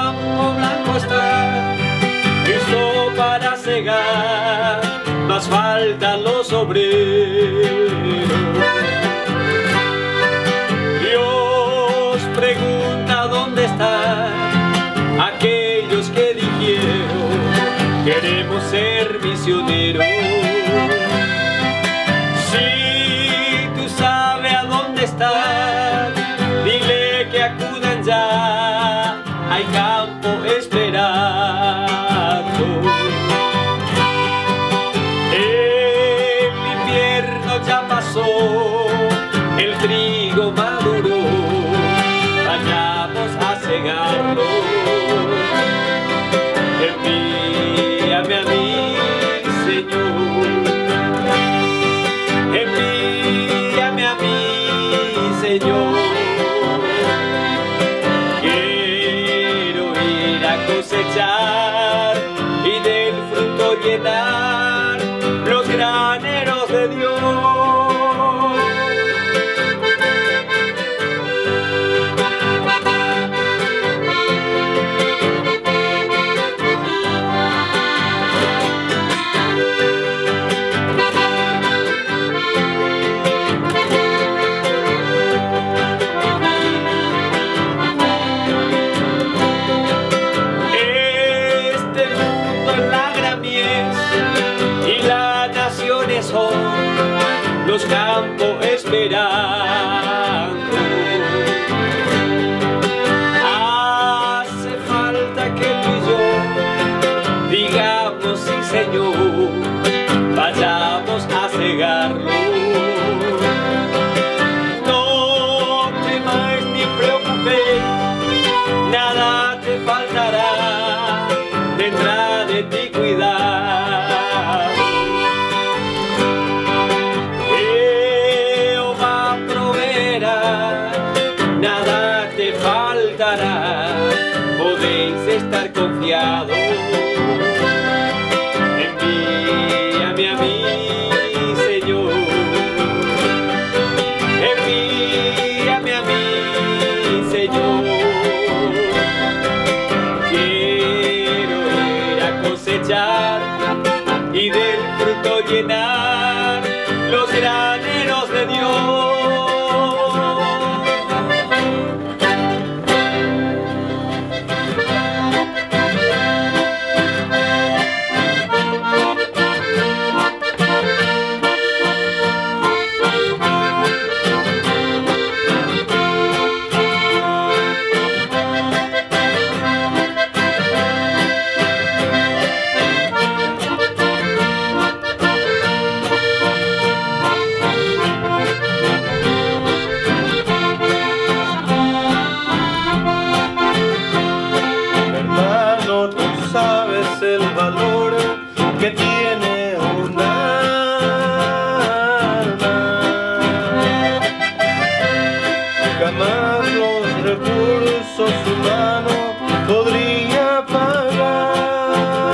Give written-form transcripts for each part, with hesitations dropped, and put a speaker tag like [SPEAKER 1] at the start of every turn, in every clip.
[SPEAKER 1] campo blanco está, listo para cegar, más faltan los obreros. Dios pregunta dónde están aquellos que dijeron queremos ser misioneros. Si tú sabes a dónde están, dile que acudan ya, hay campo esperando. El invierno ya pasó, el trigo maduró, vayamos a cegarlo. Envíame a mí, Señor. Envíame a mí, Señor. Quiero ir a cosechar y del fruto llenar los graneros de Dios. Son los campos esperando. Hace falta que tú y yo digamos sí, Señor, vayamos a cegarlo. No temas ni preocupes, nada te faltará, detrás de ti cuidar. Nada te faltará, podéis estar confiados. Envíame a mí, Señor. Envíame a mí, Señor. Quiero ir a cosechar y del fruto llenar los graneros de Dios. El valor que tiene un alma, jamás los recursos humanos podría pagar.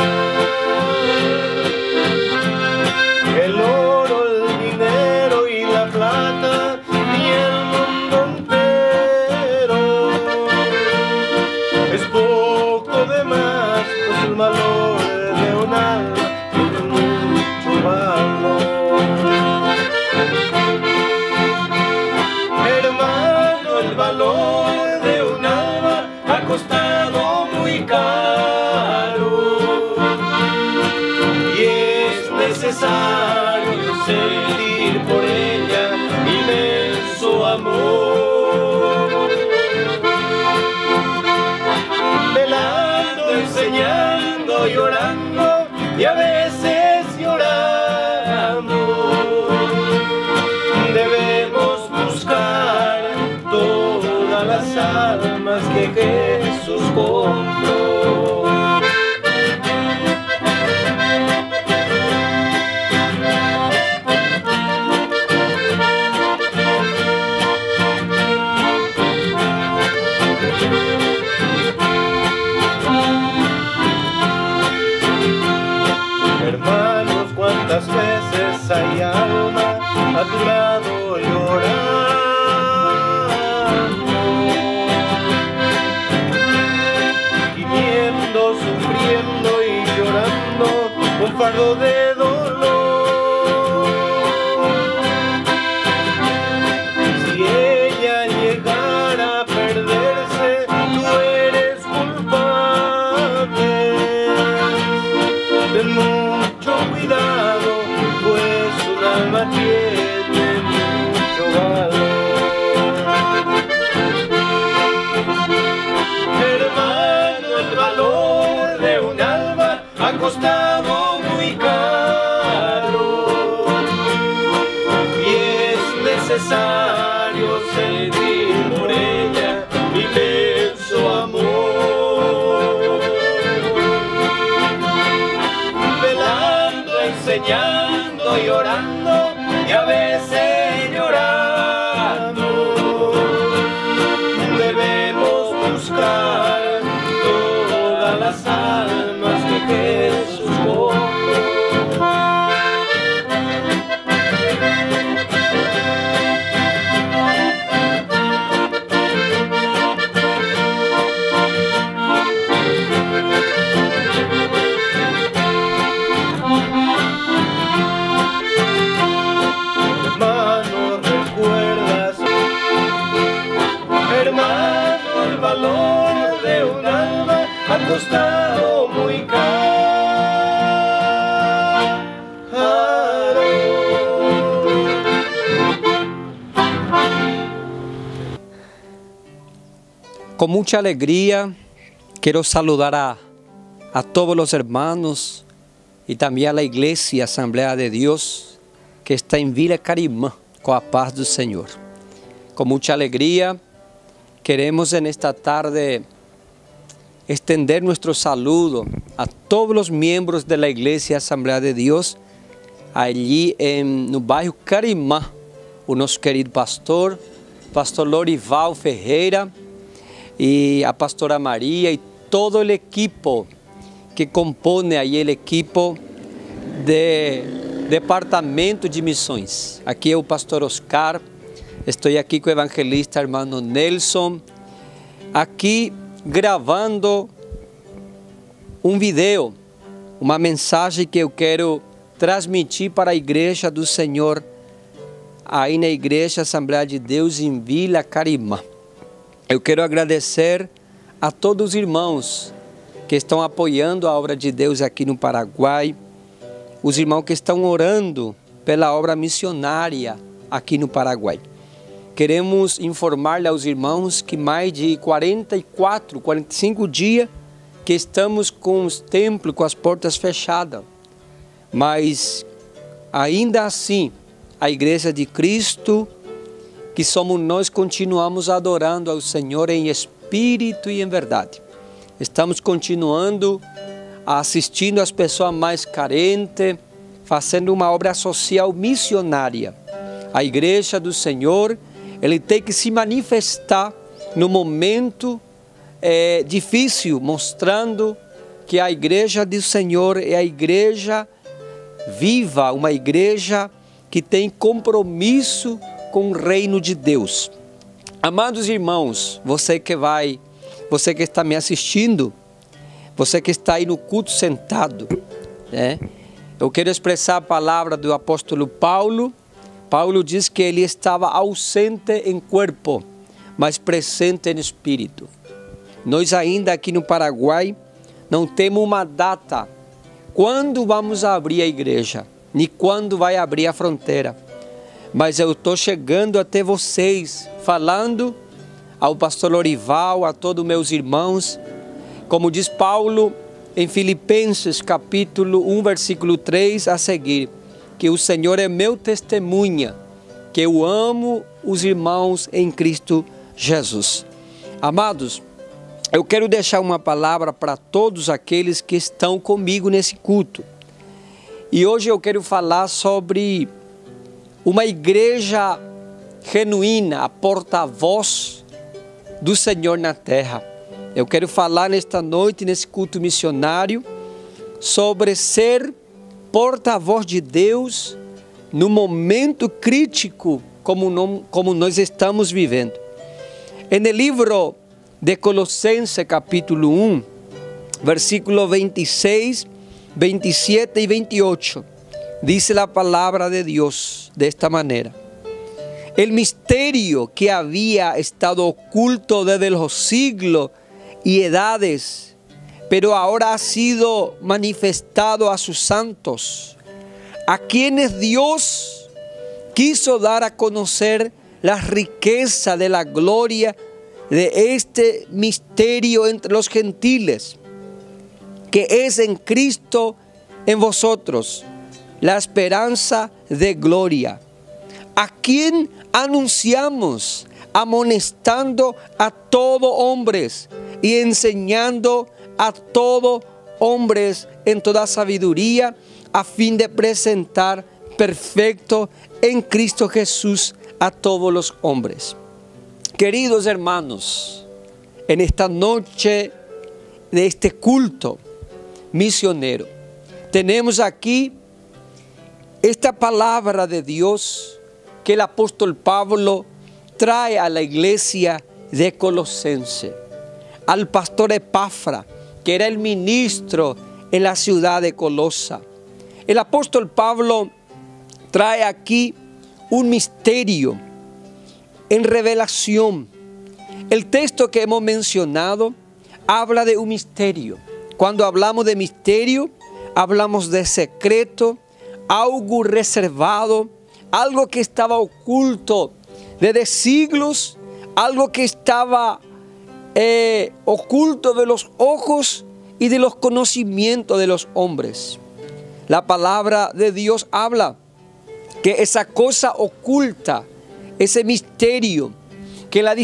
[SPEAKER 1] El oro, el dinero y la plata y el mundo entero es poco de más, pues el valor de un alma tiene mucho valor. Hermano, el valor de un alma ha costado muy caro y es necesario sentir por ella inmenso amor. Velando, enseñando, llorando y a veces llorando, debemos buscar todas las almas que Jesús compró. Hermanos, cuántas veces hay alma a tu lado llorando, llanto de dolor. Si ella llegara a perderse, tú eres culpable. Ten mucho cuidado, pues un alma tiene mucho valor. Hermano, el valor de un alma ha costado muy caro, y es necesario sentir por ella inmenso amor. Velando, enseñando y orando, y a veces llorando, debemos buscar todas las almas que Jesús compró. Hermano, ¿recuerdas? Hermano, el valor de un alma ha costado muy caro.
[SPEAKER 2] Con mucha alegría quiero saludar a todos los hermanos y también a la iglesia Asamblea de Dios que está en Vila Carimã, con la paz del Señor. Con mucha alegría queremos en esta tarde extender nuestro saludo a todos los miembros de la iglesia Asamblea de Dios allí no bairro Carimã, o nosso querido pastor Lorival Ferreira, y a pastora María y todo el equipo que compone ahí el equipo de Departamento de Missões. Aqui é o pastor Oscar, estou aqui com o evangelista hermano Nelson, aqui gravando um vídeo, uma mensagem que eu quero transmitir para a igreja do Senhor, aí na igreja Assembleia de Deus em Vila Carimã. Eu quero agradecer a todos os irmãos que estão apoiando a obra de Deus aqui no Paraguai, os irmãos que estão orando pela obra missionária aqui no Paraguai. Queremos informar aos irmãos que mais de 45 dias que estamos com os templos, com as portas fechadas, mas ainda assim a Igreja de Cristo, que somos nós, continuamos adorando ao Senhor em espírito e em verdade. Estamos continuando assistindo as pessoas mais carentes, fazendo uma obra social missionária. A Igreja do Senhor, ele tem que se manifestar no momento difícil, mostrando que a Igreja do Senhor é a igreja viva, uma igreja que tem compromisso com o reino de Deus. Amados irmãos, você que está me assistindo, você que está aí no culto sentado, né? Eu quero expressar a palavra do apóstolo Paulo. Paulo diz que ele estava ausente em corpo, mas presente em espírito. Nós ainda aqui no Paraguai não temos uma data quando vamos abrir a igreja, nem quando vai abrir a fronteira. Mas eu estou chegando até vocês, falando ao pastor Lorival, a todos meus irmãos, como diz Paulo em Filipenses capítulo 1, versículo 3 a seguir, que o Senhor é meu testemunha, que eu amo os irmãos em Cristo Jesus. Amados, eu quero deixar uma palavra para todos aqueles que estão comigo nesse culto. E hoje eu quero falar sobre uma igreja genuína, a porta-voz do Senhor na terra. Eu quero falar nesta noite, nesse culto missionário, sobre ser porta-voz de Deus no momento crítico como nós estamos vivendo. No livro de Colossenses capítulo 1, versículo 26 27 y 28, dice la palabra de Dios de esta manera. El misterio que había estado oculto desde los siglos y edades, pero ahora ha sido manifestado a sus santos, a quienes Dios quiso dar a conocer la riqueza de la gloria de este misterio entre los gentiles, que es en Cristo en vosotros, la esperanza de gloria, a quien anunciamos, amonestando a todos hombres y enseñando a todos hombres en toda sabiduría, a fin de presentar perfecto en Cristo Jesús a todos los hombres. Queridos hermanos, en esta noche de este culto misionero, tenemos aquí esta palabra de Dios que el apóstol Pablo trae a la iglesia de Colosense, al pastor Epafra, que era el ministro en la ciudad de Colosa. El apóstol Pablo trae aquí un misterio en revelación. El texto que hemos mencionado habla de un misterio. Cuando hablamos de misterio, hablamos de secreto, algo reservado, algo que estaba oculto desde siglos, algo que estaba oculto de los ojos y de los conocimientos de los hombres. La palabra de Dios habla que esa cosa oculta, ese misterio, que en las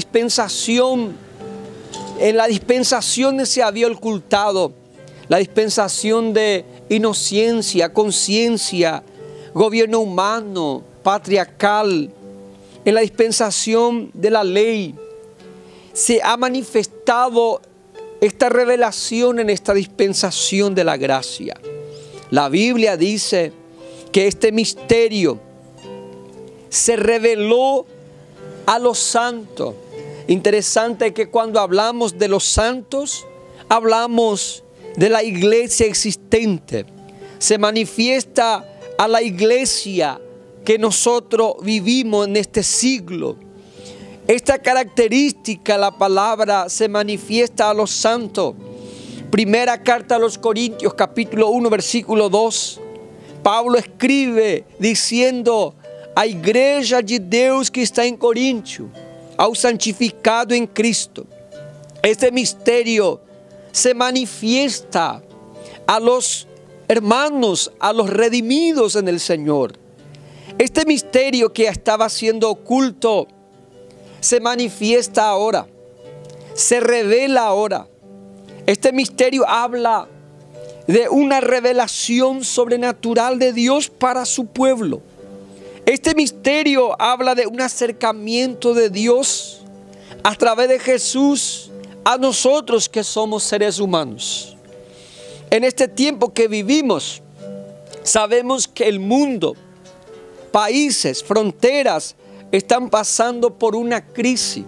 [SPEAKER 2] dispensaciones se había ocultado, la dispensación de inocencia, conciencia, gobierno humano, patriarcal, en la dispensación de la ley, se ha manifestado esta revelación en esta dispensación de la gracia. La Biblia dice que este misterio se reveló a los santos. Interesante que cuando hablamos de los santos, hablamos de la iglesia existente. Se manifiesta a la iglesia que nosotros vivimos en este siglo. Esta característica, la palabra se manifiesta a los santos. Primera carta a los Corintios, capítulo 1, versículo 2. Pablo escribe diciendo: a igreja de Deus que está em Coríntio, ao santificado em Cristo. Este misterio se manifiesta a los hermanos, a los redimidos en el Señor. Este misterio que estaba siendo oculto se manifiesta ahora, se revela ahora. Este misterio habla de una revelación sobrenatural de Dios para su pueblo. Este misterio habla de un acercamiento de Dios a través de Jesús a nosotros que somos seres humanos. En este tiempo que vivimos, sabemos que el mundo, países, fronteras, están pasando por una crisis.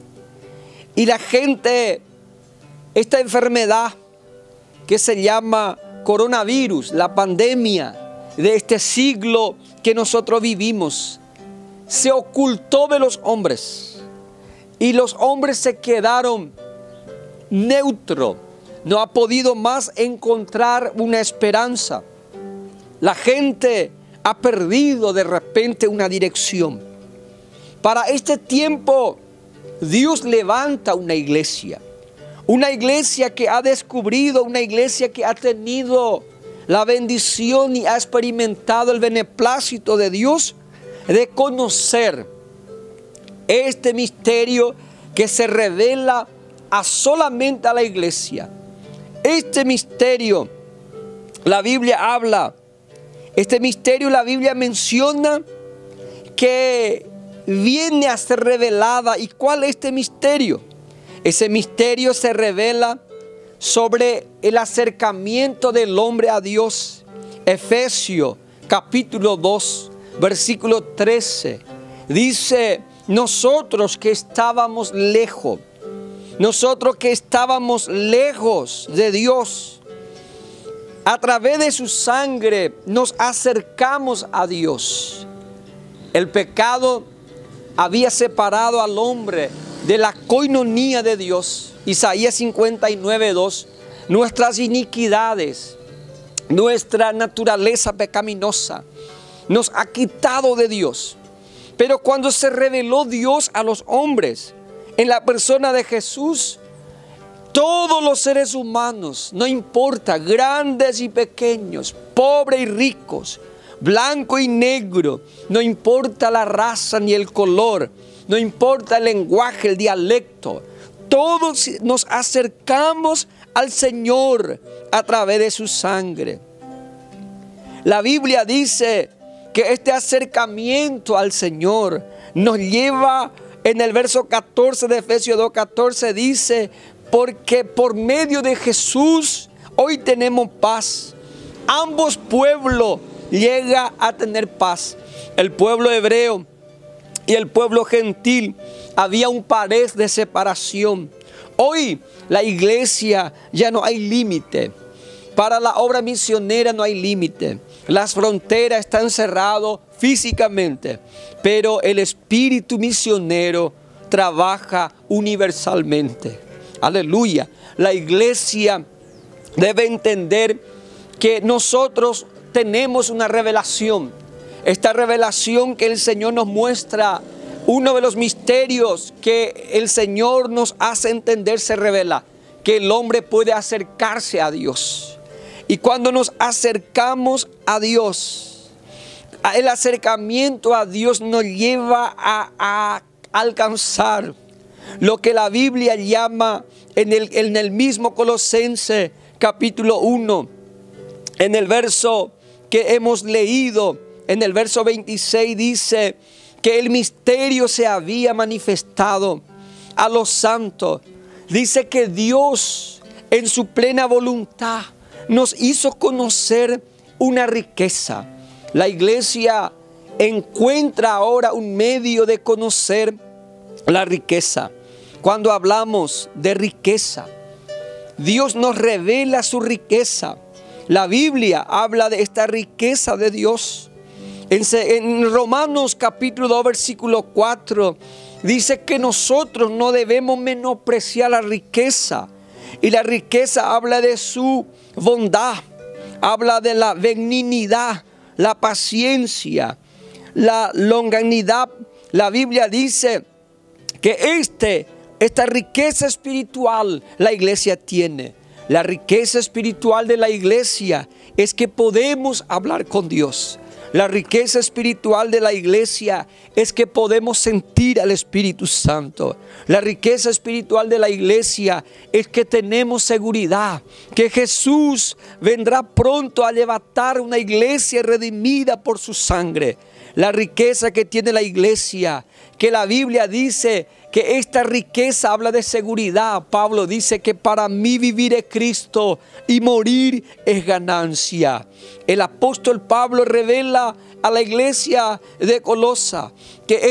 [SPEAKER 2] Y la gente, esta enfermedad que se llama coronavirus, la pandemia de este siglo que nosotros vivimos, se ocultó de los hombres. Y los hombres se quedaron neutros. No ha podido más encontrar una esperanza. La gente ha perdido de repente una dirección. Para este tiempo, Dios levanta una iglesia que ha descubrido, una iglesia que ha tenido la bendición y ha experimentado el beneplácito de Dios de conocer este misterio que se revela solamente a la iglesia. Este misterio, la Biblia habla, este misterio la Biblia menciona que viene a ser revelada. ¿Y cuál es este misterio? Ese misterio se revela sobre el acercamiento del hombre a Dios. Efesios capítulo 2, versículo 13. Dice: nosotros que estábamos lejos de Dios, A través de su sangre nos acercamos a Dios. El pecado había separado al hombre de la coinonía de Dios. Isaías 59:2. Nuestras iniquidades, nuestra naturaleza pecaminosa nos ha quitado de Dios. Pero cuando se reveló Dios a los hombres en la persona de Jesús, todos los seres humanos, no importa, grandes y pequeños, pobres y ricos, blanco y negro, no importa la raza ni el color, no importa el lenguaje, el dialecto, todos nos acercamos al Señor a través de su sangre. La Biblia dice que este acercamiento al Señor nos lleva, en el verso 14 de Efesios 2:14 dice, porque por medio de Jesús hoy tenemos paz. Ambos pueblos llegan a tener paz. El pueblo hebreo y el pueblo gentil, había un pared de separación. Hoy la iglesia ya no hay límite. Para la obra misionera no hay límite. Las fronteras están cerradas físicamente, pero el espíritu misionero trabaja universalmente. Aleluya. La iglesia debe entender que nosotros tenemos una revelación. Esta revelación que el Señor nos muestra, uno de los misterios que el Señor nos hace entender, se revela que el hombre puede acercarse a Dios. Y cuando nos acercamos a Dios, el acercamiento a Dios nos lleva a alcanzar lo que la Biblia llama en el mismo Colosenses capítulo 1, en el verso que hemos leído, en el verso 26 dice que el misterio se había manifestado a los santos. Dice que Dios en su plena voluntad nos hizo conocer una riqueza. La iglesia encuentra ahora un medio de conocer la riqueza. Cuando hablamos de riqueza, Dios nos revela su riqueza. La Biblia habla de esta riqueza de Dios. En Romanos capítulo 2 versículo 4 dice que nosotros no debemos menospreciar la riqueza. Y la riqueza habla de su bondad, habla de la benignidad, la paciencia, la longanimidad. La Biblia dice que esta riqueza espiritual la iglesia tiene. La riqueza espiritual de la iglesia es que podemos hablar con Dios. La riqueza espiritual de la iglesia es que podemos sentir al Espíritu Santo. La riqueza espiritual de la iglesia es que tenemos seguridad que Jesús vendrá pronto a levantar una iglesia redimida por su sangre. La riqueza que tiene la iglesia, que la Biblia dice que esta riqueza habla de seguridad. Pablo dice que para mí vivir es Cristo y morir es ganancia. El apóstol Pablo revela a la iglesia de Colosa que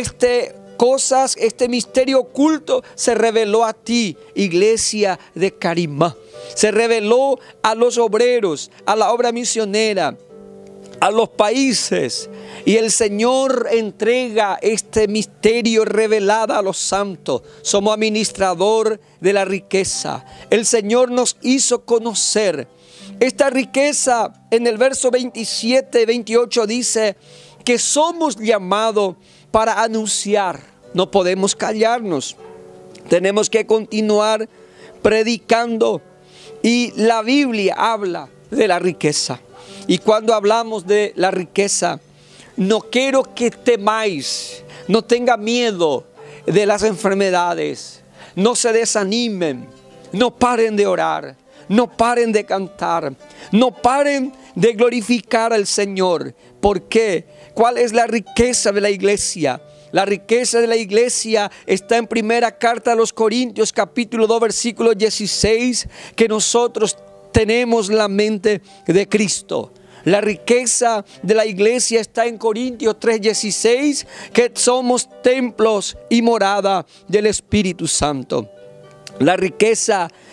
[SPEAKER 2] este misterio oculto se reveló a ti, iglesia de Carimá. Se reveló a los obreros, a la obra misionera, a los países, y el Señor entrega este misterio revelado a los santos. Somos administrador de la riqueza. El Señor nos hizo conocer esta riqueza. En el verso 27 y 28 dice que somos llamados para anunciar. No podemos callarnos, tenemos que continuar predicando. Y la Biblia habla de la riqueza. Y cuando hablamos de la riqueza, no quiero que temáis, no tenga miedo de las enfermedades, no se desanimen, no paren de orar, no paren de cantar, no paren de glorificar al Señor. ¿Por qué? ¿Cuál es la riqueza de la iglesia? La riqueza de la iglesia está en primera carta a los Corintios capítulo 2 versículo 16, que nosotros tenemos la mente de Cristo. La riqueza de la iglesia está en Corintios 3:16, que somos templos y morada del Espíritu Santo. La riqueza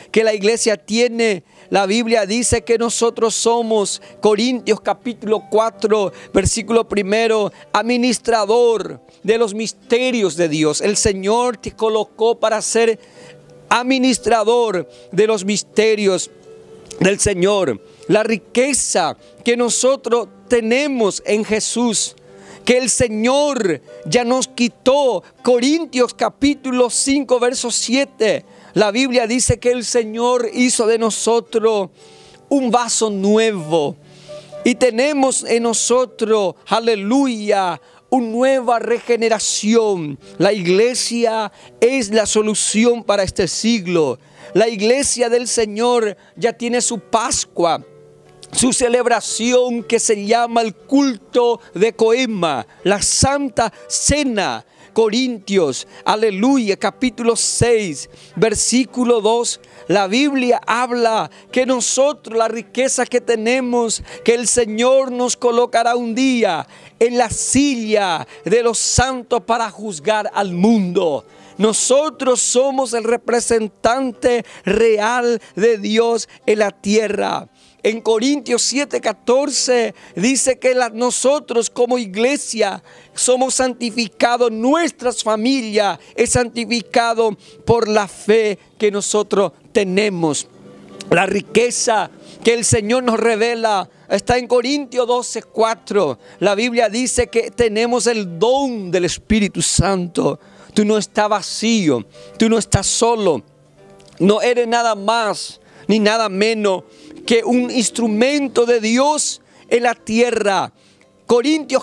[SPEAKER 2] que la iglesia tiene. La Biblia dice que nosotros somos, Corintios capítulo 4, versículo 1, administrador de los misterios de Dios. El Señor te colocó para ser administrador de los misterios del Señor. La riqueza que nosotros tenemos en Jesús, que el Señor ya nos quitó. Corintios capítulo 5, verso 7. La Biblia dice que el Señor hizo de nosotros un vaso nuevo. Y tenemos en nosotros, aleluya, una nueva regeneración. La iglesia es la solución para este siglo. La iglesia del Señor ya tiene su Pascua, su celebración que se llama el culto de Coema, la Santa Cena. Corintios, aleluya, capítulo 6, versículo 2. La Biblia habla que nosotros, la riqueza que tenemos, que el Señor nos colocará un día en la silla de los santos para juzgar al mundo. Nosotros somos el representante real de Dios en la tierra. En Corintios 7:14 dice que nosotros como iglesia somos santificados, nuestras familias es santificado por la fe que nosotros tenemos. La riqueza que el Señor nos revela está en Corintios 12:4. La Biblia dice que tenemos el don del Espíritu Santo. Tú no estás vacío, tú no estás solo, no eres nada más ni nada menos que un instrumento de Dios en la tierra. Corintios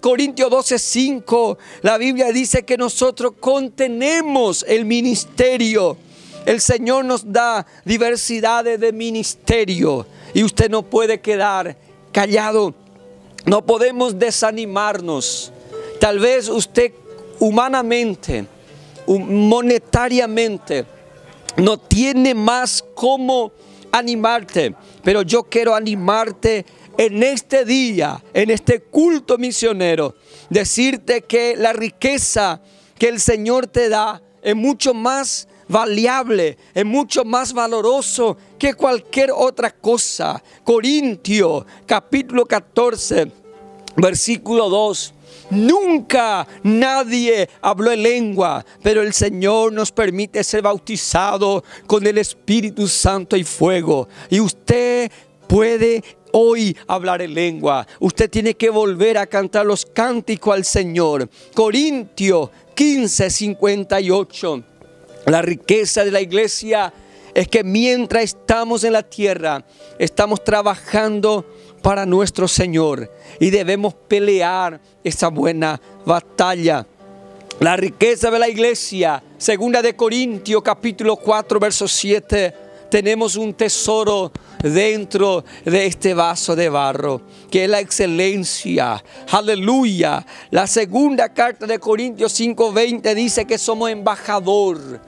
[SPEAKER 2] 12:5, la Biblia dice que nosotros contenemos el ministerio. El Señor nos da diversidades de ministerio y usted no puede quedar callado. No podemos desanimarnos. Tal vez usted humanamente, monetariamente, no tiene más cómo animarte, pero yo quiero animarte en este día, en este culto misionero, decirte que la riqueza que el Señor te da es mucho más valiable, es mucho más valoroso que cualquier otra cosa. Corintios capítulo 14, versículo 2. Nunca nadie habló en lengua, pero el Señor nos permite ser bautizados con el Espíritu Santo y fuego. Y usted puede hoy hablar en lengua. Usted tiene que volver a cantar los cánticos al Señor. Corintios 15:58. La riqueza de la iglesia es que mientras estamos en la tierra, estamos trabajando para nuestro Señor y debemos pelear esa buena batalla. La riqueza de la iglesia, segunda de Corintios capítulo 4 verso 7, tenemos un tesoro dentro de este vaso de barro, que es la excelencia. Aleluya. La segunda carta de Corintios 5:20 dice que somos embajador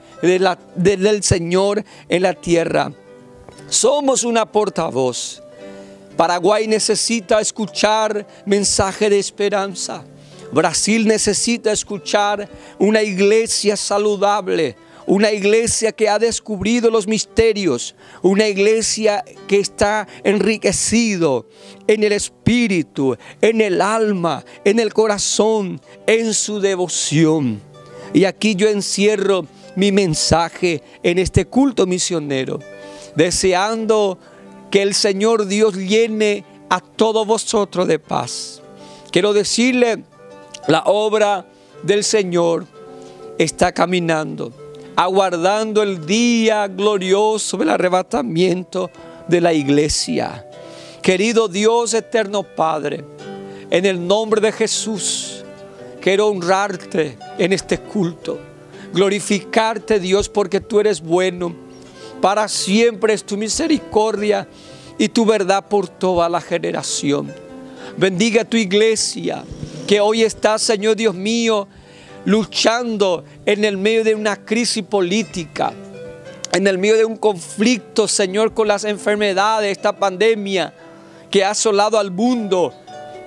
[SPEAKER 2] del Señor en la tierra. Somos una portavoz. Paraguay necesita escuchar mensaje de esperanza. Brasil necesita escuchar una iglesia saludable, una iglesia que ha descubierto los misterios, una iglesia que está enriquecido en el espíritu, en el alma, en el corazón, en su devoción. Y aquí yo encierro mi mensaje en este culto misionero, deseando que el Señor Dios llene a todos vosotros de paz. Quiero decirle, la obra del Señor está caminando, aguardando el día glorioso del arrebatamiento de la iglesia. Querido Dios eterno Padre, en el nombre de Jesús, quiero honrarte en este culto, glorificarte, Dios, porque tú eres bueno. Para siempre es tu misericordia y tu verdad por toda la generación. Bendiga tu iglesia, que hoy está, Señor Dios mío, luchando en el medio de una crisis política, en el medio de un conflicto, Señor, con las enfermedades, esta pandemia que ha asolado al mundo.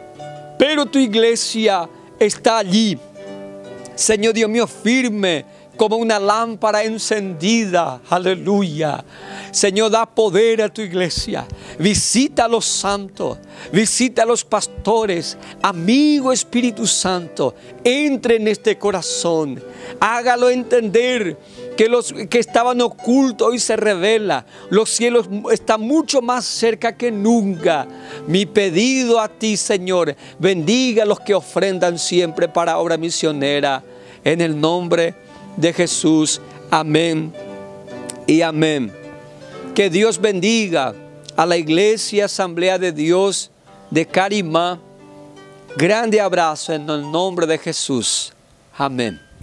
[SPEAKER 2] Pero tu iglesia está allí, Señor Dios mío, firme, como una lámpara encendida. Aleluya. Señor, da poder a tu iglesia. Visita a los santos, visita a los pastores. Amigo Espíritu Santo, entre en este corazón. Hágalo entender que los que estaban ocultos hoy se revela. Los cielos están mucho más cerca que nunca. Mi pedido a ti, Señor, bendiga a los que ofrendan siempre para obra misionera. En el nombre de Jesús. Amén y amén. Que Dios bendiga a la Iglesia Asamblea de Dios de Carimá. Grande abrazo en el nombre de Jesús. Amén.